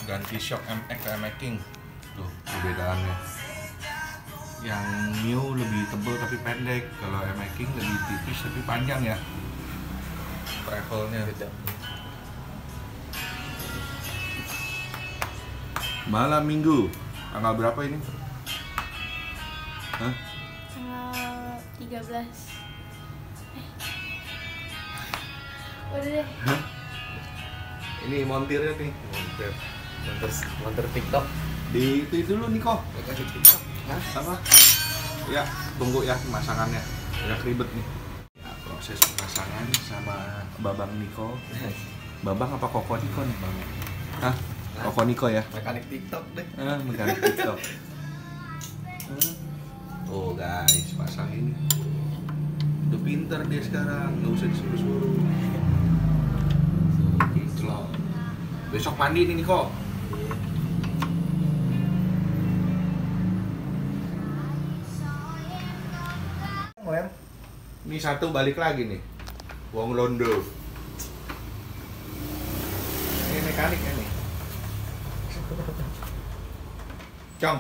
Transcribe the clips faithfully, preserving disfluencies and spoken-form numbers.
ganti shock M X ke M X King. Tuh perbedaannya. Yang Mio lebih tebal tapi pendek, kalau M X King lebih tipis tapi panjang ya. Travelnya beda. Malam Minggu, tanggal berapa ini? Hah? Tanggal tiga belas. Eh. Udah deh. Hah? Ini montirnya nih, montir. Monter, monter TikTok. Di itu dulu nih kok. Kasih TikTok. Hah? Apa? Ya, tunggu ya pemasangannya. Udah ribet nih. Ya, proses pemasangan sama Babang Niko. Babang apa Koko Niko nih, Bang? Hah? Koko Niko ya? Mekanik TikTok deh. Ah, mekanik TikTok. Oh guys, pasang ini. Udah pinter dia sekarang, nggak usah disuruh-suruh. Kinclong. Besok mandi nih Niko. Lem. Ini satu balik lagi nih. Wong Londo. Ini mekaniknya nih. Cong.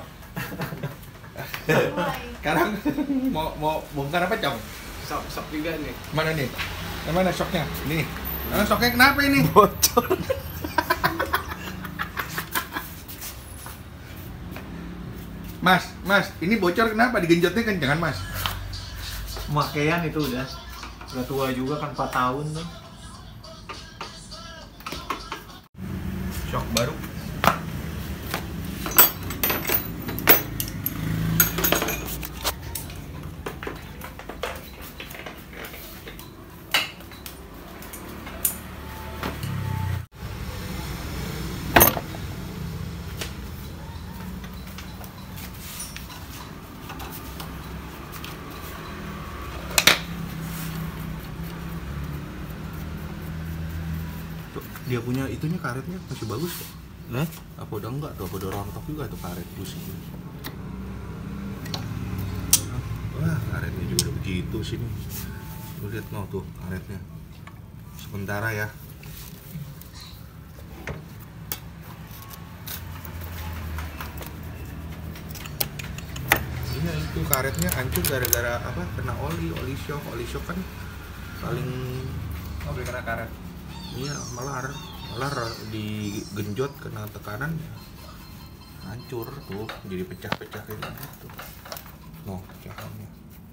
Sekarang mau mau bongkar apa, Cong? Sok sok juga nih. Mana nih? Yang mana shocknya? Ini. Nah, shocknya kenapa ini? Bocor. Mas, Mas, ini bocor kenapa? Digenjotnya kencangan, Mas. Pemakaian itu udah udah tua juga kan empat tahun tuh. Shock baru. Dia punya itunya karetnya masih bagus kok. Nah, Apa udah enggak tuh? Apa udah rontok juga tuh karet busi. Wah, karetnya juga udah begitu sini. Lu lihat no tuh karetnya. Sementara ya. Ini itu karetnya hancur gara-gara apa? Kena oli, oli shock, oli shock kan paling Oh, beli kena karet. iya melar, melar digenjot kena tekanan ya hancur tuh, jadi pecah-pecah kayak gitu. Noh, pecahannya.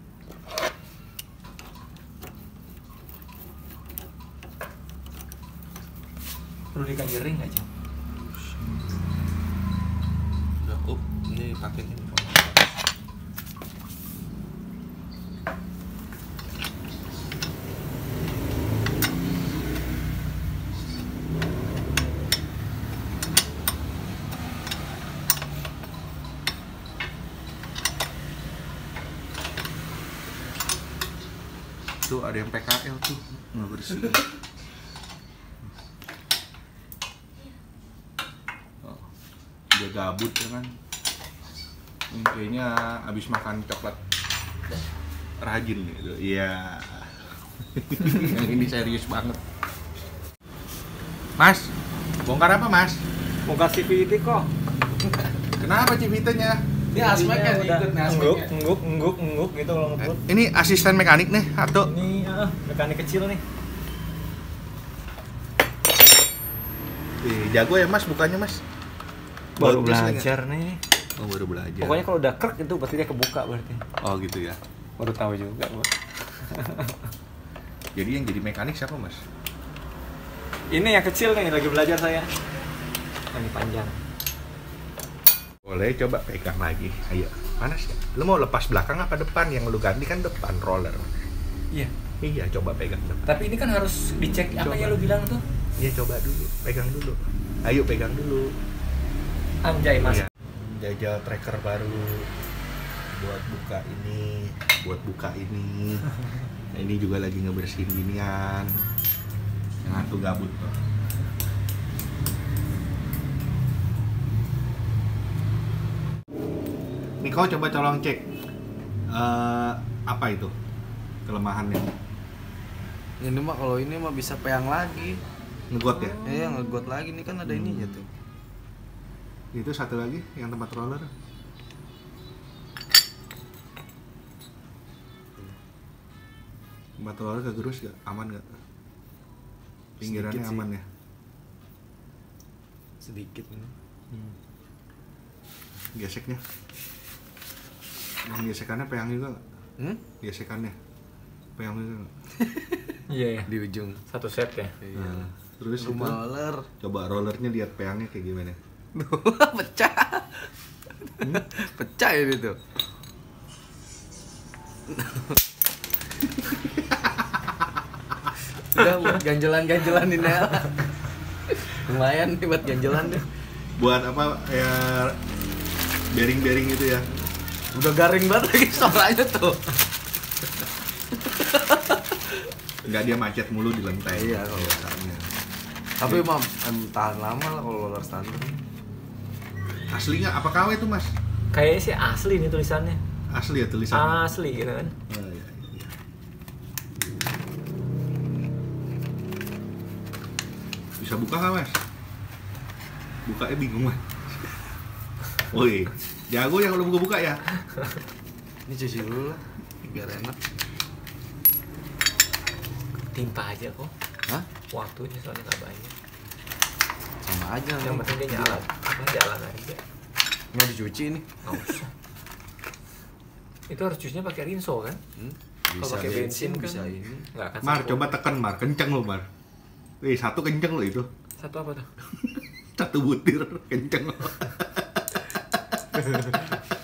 perlu dikaji ring nggak, Cang? Udah, up, ini paketnya nih. Tuh ada yang P K L tuh nggak bersih. Oh, dia gabut ya kan. Ini kayaknya abis makan coklat rajin gitu. Iya. Yang ini serius banget. Mas, bongkar apa Mas? Bongkar C V T kok. Kenapa C V T-nya? Ini aspeknya nih, ikut nih engguk, aspeknya. engguk, engguk, engguk gitu kalau ngebut. Ini asisten mekanik nih atau? Ini ah, mekanik kecil nih. Ih, jago ya Mas bukanya Mas? Baru Bagus belajar nih. Oh baru belajar. Pokoknya kalau udah krek itu berarti dia kebuka berarti. Oh gitu ya. Baru tahu juga, Bu. Jadi yang jadi mekanik siapa Mas? Ini yang kecil nih lagi belajar saya. Yang ini panjang. Boleh coba pegang lagi. Ayo, panas ya? Lu mau lepas belakang apa depan? Yang lu ganti kan depan roller. Iya. Iya, coba pegang depan. Tapi ini kan harus dicek apa Coba. ya lu bilang tuh? Iya, coba dulu. Pegang dulu. Ayo pegang dulu. Anjay, Mas. Iya. Jajal tracker baru buat buka ini, buat buka ini. Nah, ini juga lagi ngebersihin ginian. Yang satu gabut tuh. Niko coba colong cek uh, apa itu kelemahannya. Ini mah kalau ini mah bisa peyang lagi. Ngegot ya? Iya, ngegot lagi nih kan ada ininya tuh. Itu satu lagi yang tempat roller. Tempat roller kegerus gak? Aman gak? Pinggirannya Sedikit sih. aman ya? Sedikit. Hmm. Geseknya? Yang gesekannya peang juga gak? Hmm? Gesekannya? Peang juga gak? Iya ya. Di ujung. Satu set ya. Iya. Nah, terus itu, Rumah roller. coba rollernya lihat peangnya kayak gimana? Pecah. Hmm? Pecah ini tuh. Udah buat ganjelan-ganjelan ini ya. Lumayan nih buat ganjelan deh. Buat apa ya, bearing-bearing gitu ya? Udah garing banget lagi suaranya tuh. Nggak dia macet mulu di lantai. Iya, kalau biasanya. Tapi emang em, tahan lama lah kalau roller standar. Asli nggak? Apa K W itu mas? Kayaknya sih asli nih tulisannya. Asli ya tulisannya? Asli gitu kan. Oh, iya, iya. Bisa buka nggak mas? Bukanya bingung mas. Woi, jago yang lo buka-buka ya? Ini cuci dulu lah, biar enak. Timpa aja kok. Hah? Waktunya soalnya nggak banyak. Sama aja. Yang penting dia nyala. Apa jalan aja. Nggak dicuci ini. Nggak usah. Itu harus cucinya pakai rinso kan? Hmm? Kalau Bisa pakai bensin kan bisa ini. nggak akan Mar, sempurna. coba tekan Mar, kenceng lo Mar. Wih, satu kenceng lo itu. Satu apa tuh? Satu butir kenceng lo.